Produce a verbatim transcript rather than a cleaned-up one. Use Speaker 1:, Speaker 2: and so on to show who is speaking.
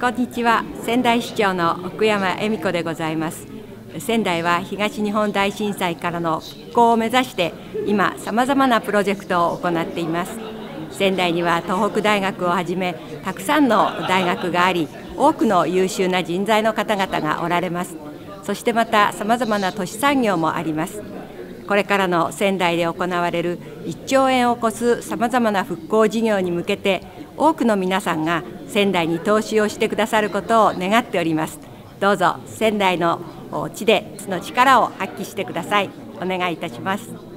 Speaker 1: こんにちは。仙台市長の奥山恵美子でございます。仙台は東日本大震災からの復興を目指して今さまざまなプロジェクトを行っています。仙台には東北大学をはじめたくさんの大学があり、多くの優秀な人材の方々がおられます。そしてまたさまざまな都市産業もあります。これからの仙台で行われるいっちょうえんを超すさまざまな復興事業に向けて、多くの皆さんが仙台に投資をしてくださることを願っております。どうぞ仙台の地でその力を発揮してください。お願いいたします。